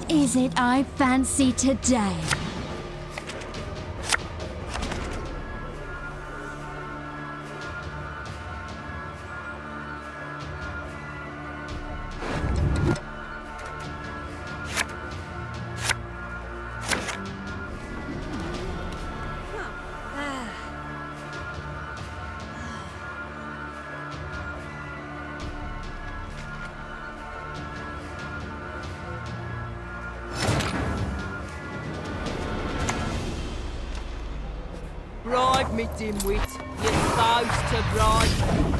is it I fancy today? Bribe me, dimwit. You're supposed to bribe.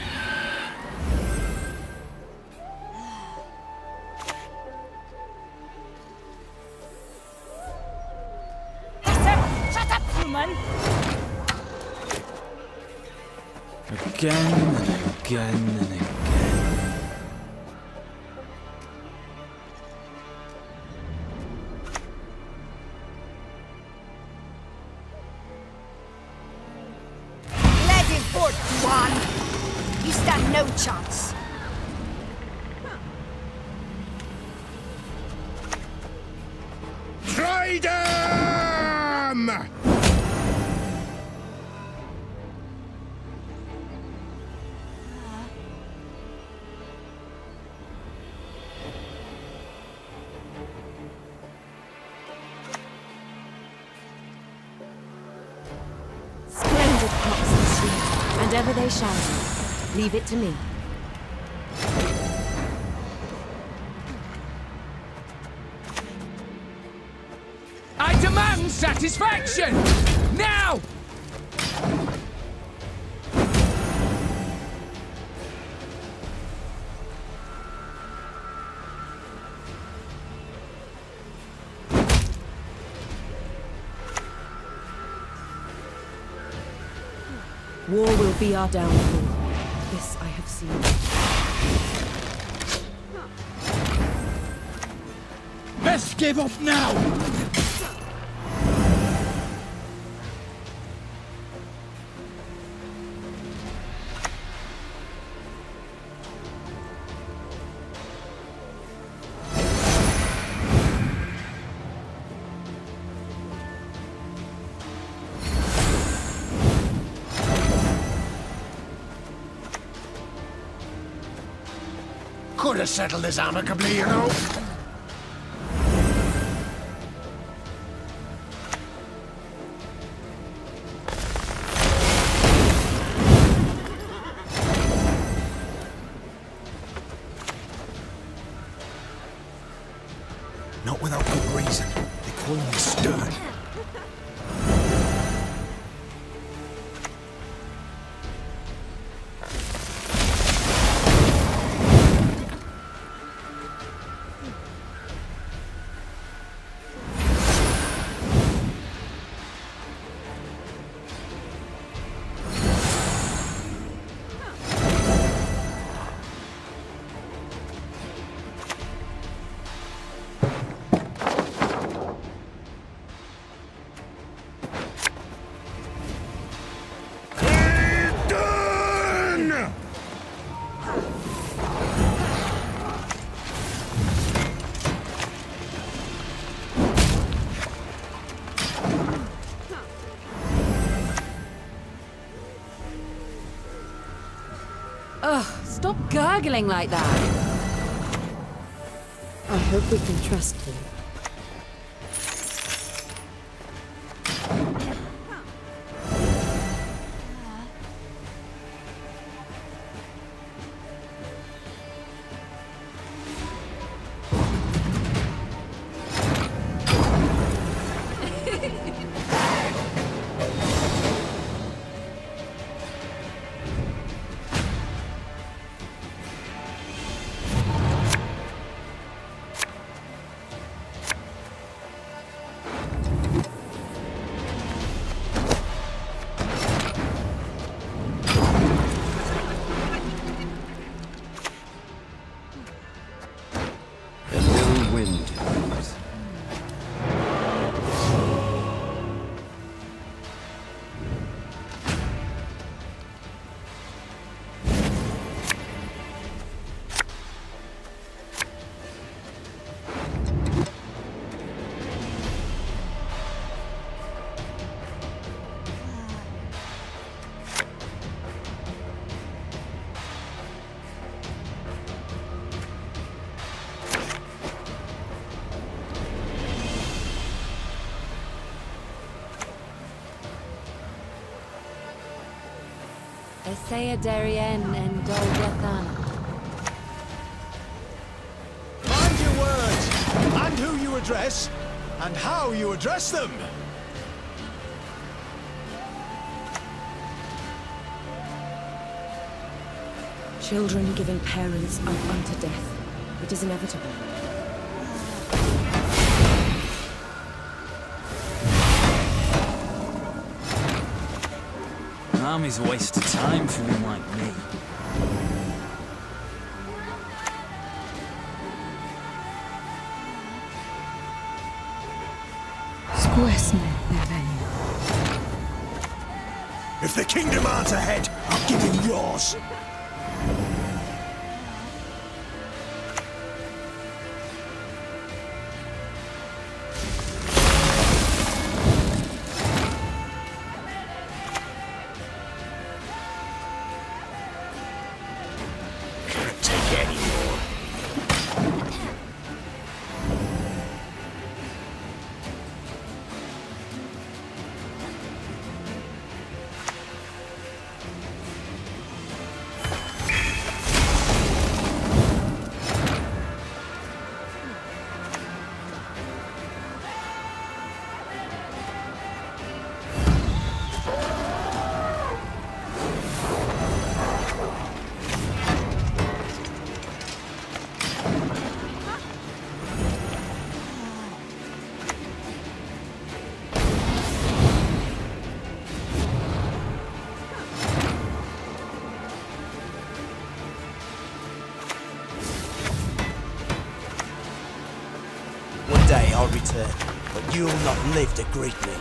Shut up, human! Again and again and again. You stand no chance. Try them! Splendid crops this year, and ever they shall be. Leave it to me. I demand satisfaction! Now! War will be our downfall. This I have seen. Best give up now! Could have settled this amicably, you know. Not without good reason. They call me stern. Ugh, stop gurgling like that. I hope we can trust him. Essaya Darien and Dolgathana. Mind your words, and who you address, and how you address them. Children giving parents up unto death. It is inevitable. An army's a waste of time for one like me. If the king demands a head, I'll give him yours. Can't take any more. One day I'll return, but you'll not live to greet me.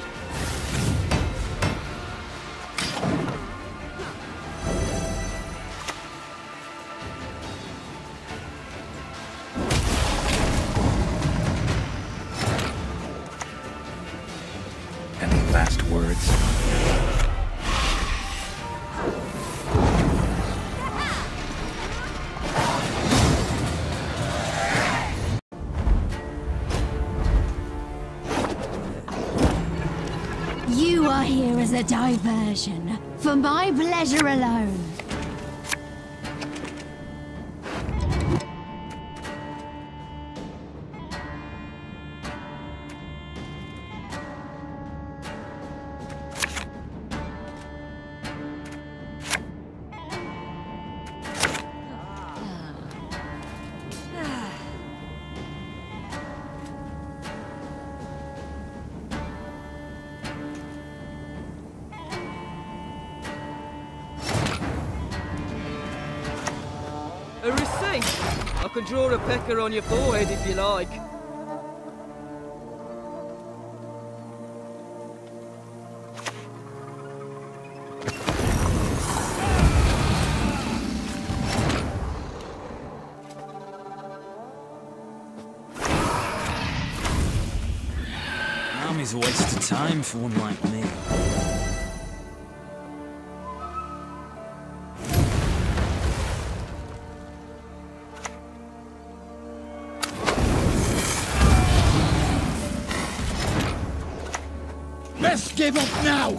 Any last words? You are here as a diversion, for my pleasure alone. A receipt? I can draw a pecker on your forehead if you like. An army's a waste of time for one like me. Let's give up now!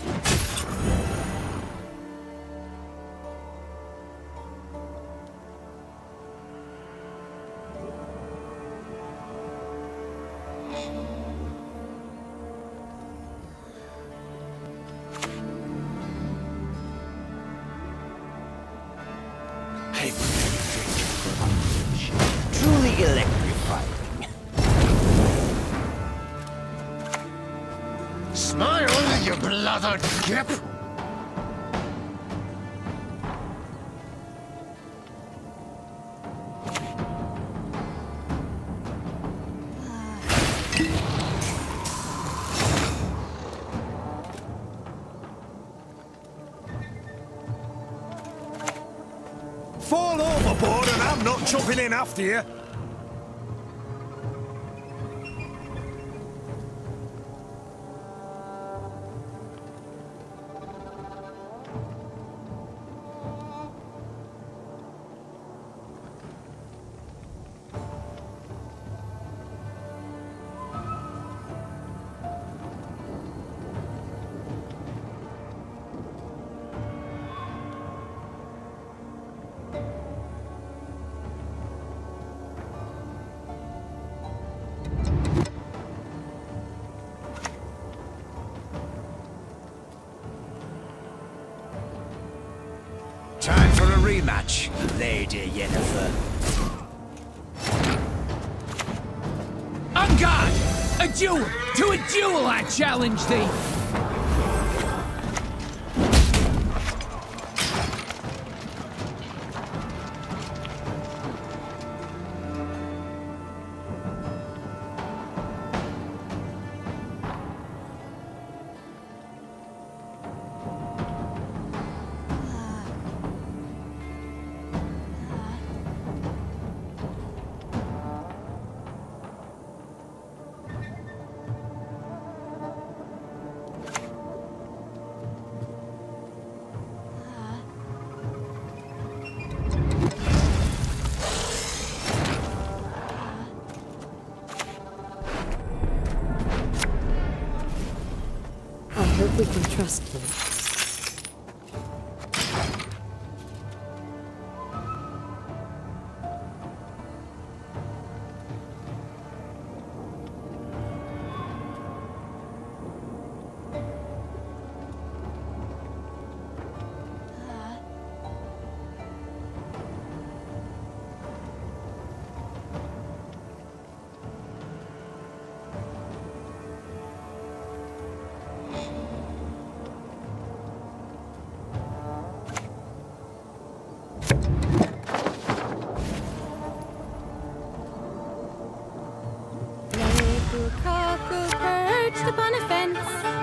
Truly electrifying. Smile, you blothered gip! Fall overboard and I'm not jumping in after you. Time for a rematch, Lady Yennefer. On guard! A duel! To a duel I challenge thee! I hope we can trust them. Little cockle perched upon a fence.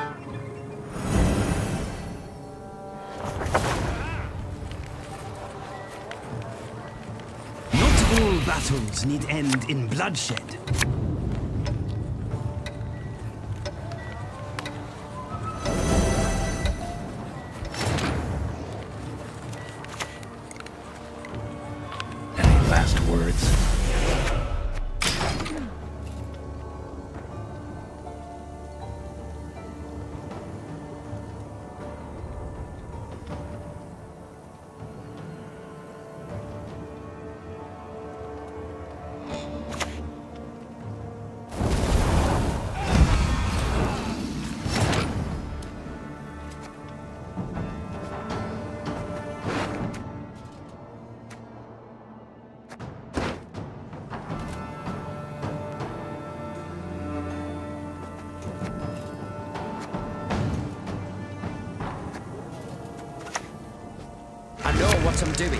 Not all battles need end in bloodshed. Any last words? I know what I'm doing.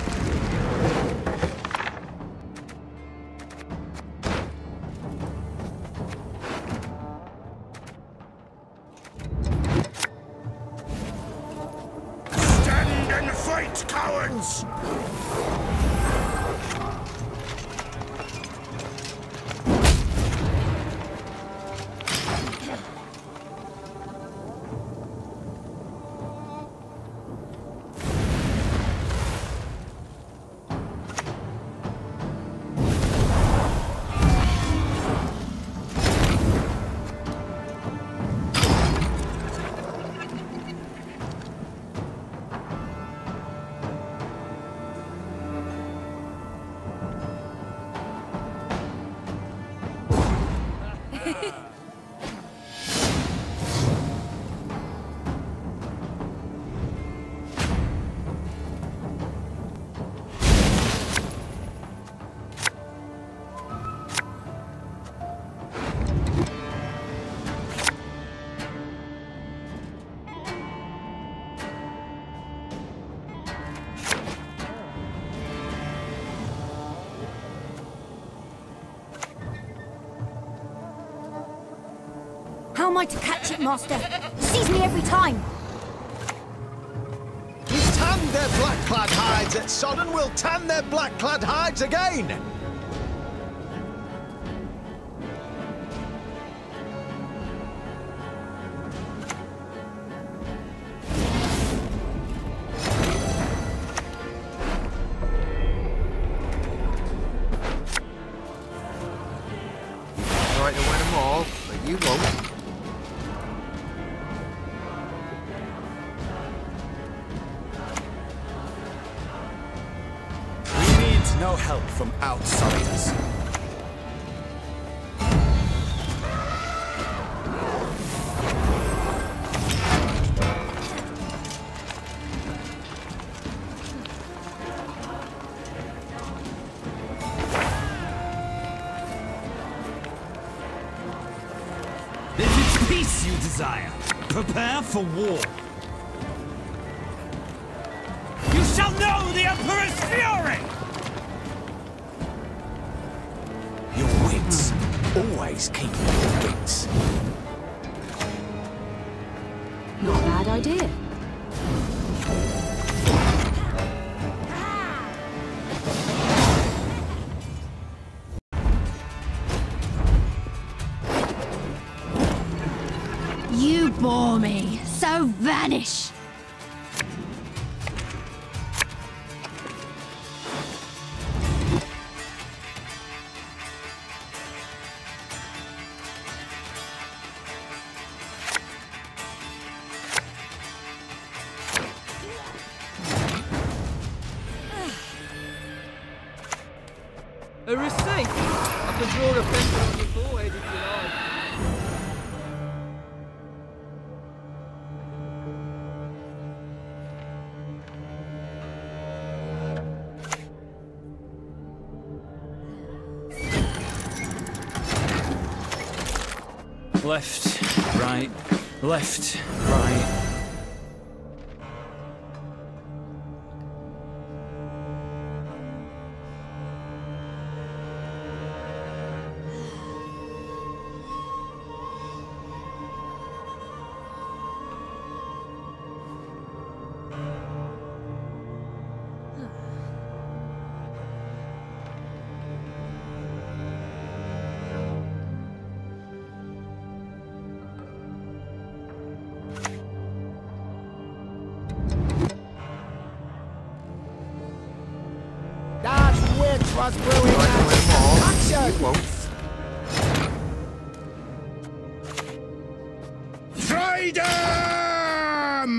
Stand and fight, cowards! How am I to catch it, Master? Sees me every time. We tanned their black-clad hides at Sodden, we'll tan their black-clad hides again! Try to win them all, but you won't. We need no help from outsiders. as you desire. Prepare for war. You shall know the Emperor's fury! Your wits. Always keep your wits. Not a bad idea. You bore me, so vanish! A receipt? I can draw a pencil on your forehead if you like. Left, right, left, right. That witch was brewing action! Freedom!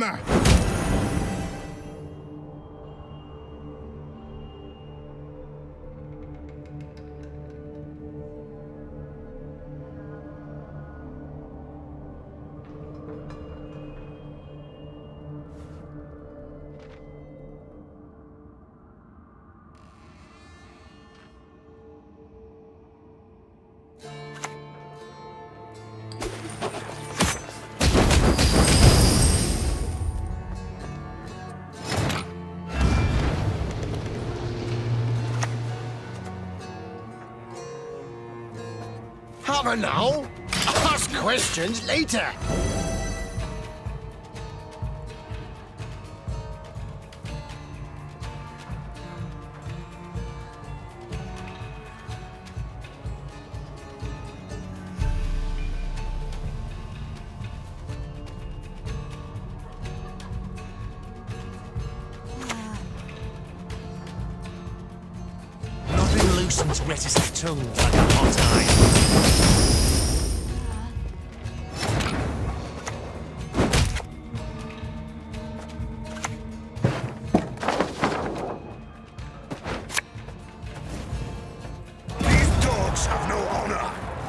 Have a now. Ask questions later. Nothing loosens reticent tongues like a hot iron. Have no honor.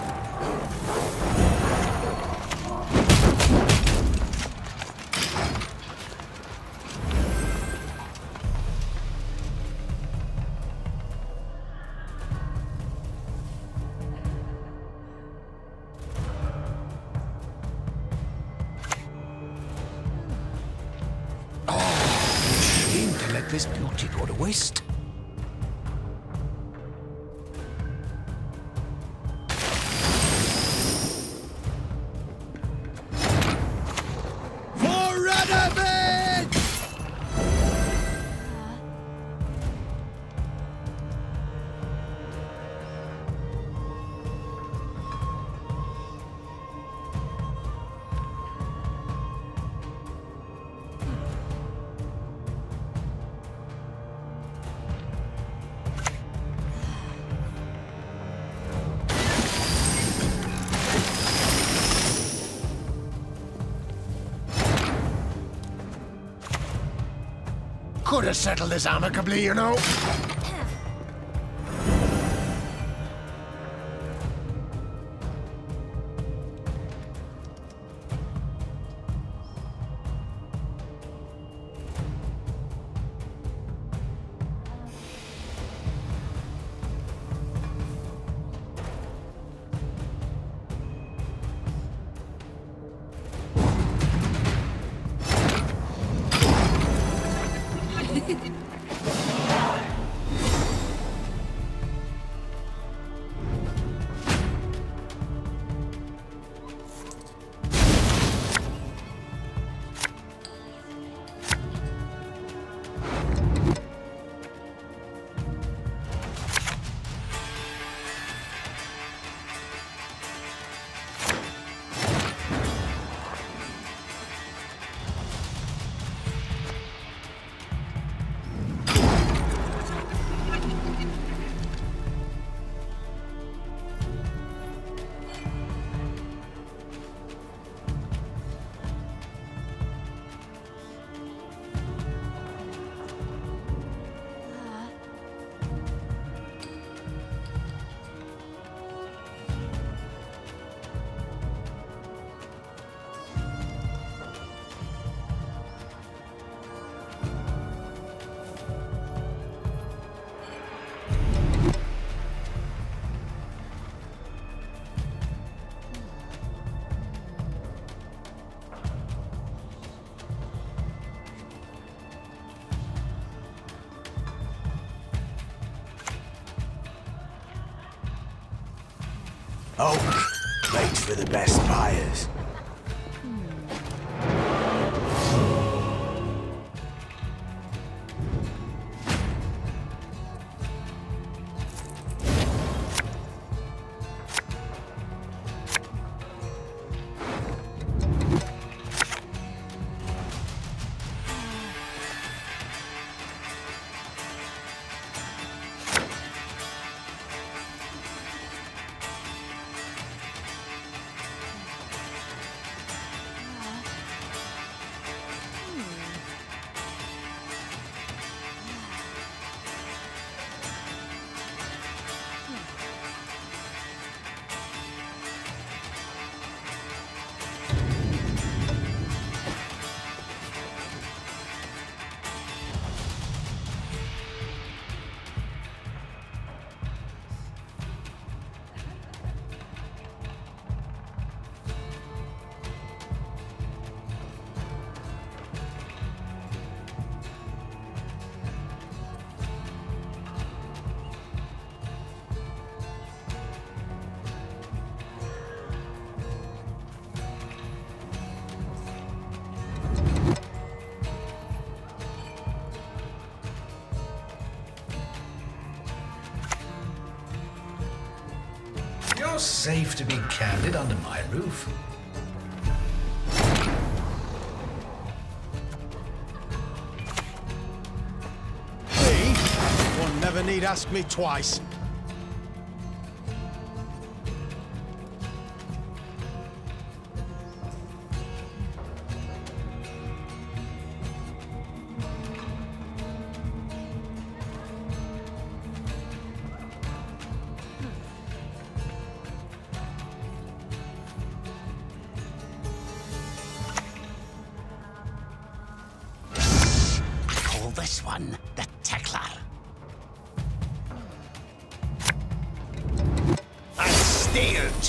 Shame to let this beauty go to waste. Could have settled this amicably, you know. Oak makes for the best buyers. You're safe to be candid under my roof. Me? One never need ask me twice. This one, the Teklar. And steered!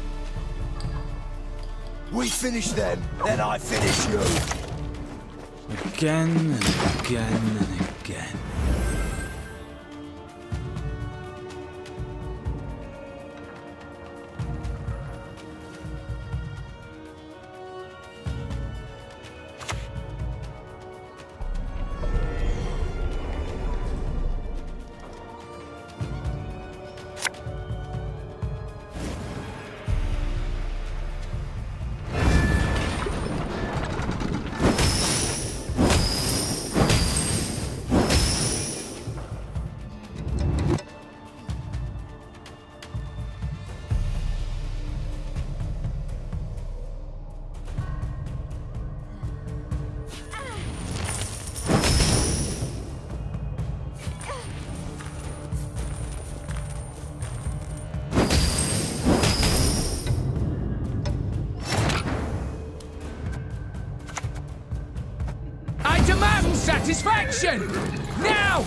We finish them, then I finish you. Again and again and again. Satisfaction! Now!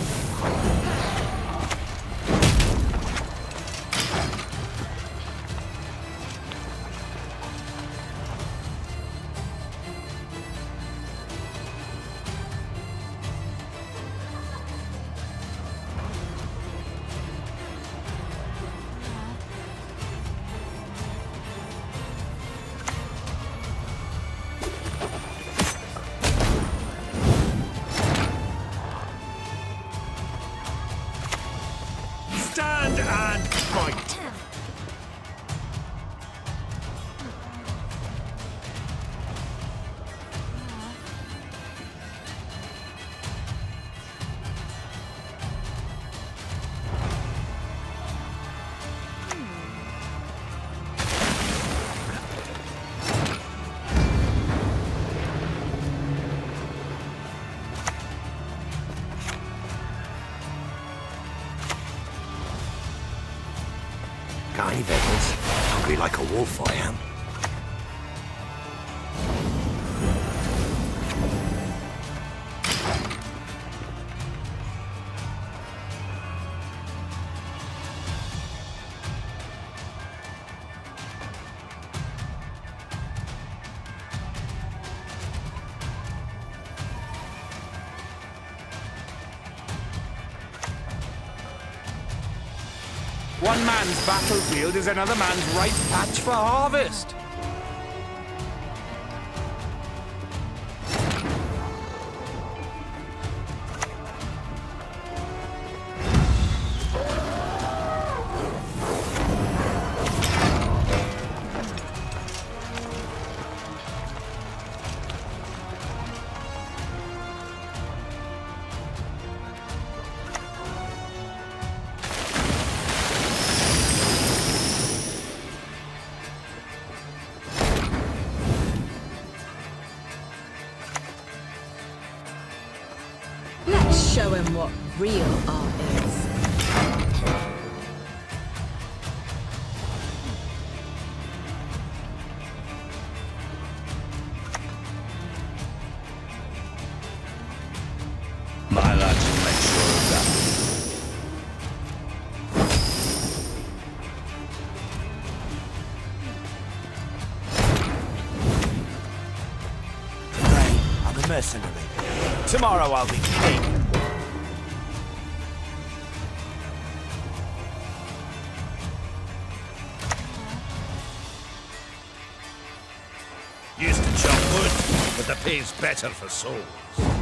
hungry like a wolf, I am. One man's battlefield is another man's ripe patch for harvest. Let's show him what real art is. My lads will make sure of that. Today, I'm a mercenary. Tomorrow I'll be king. Used to chop wood, but the pay's better for souls.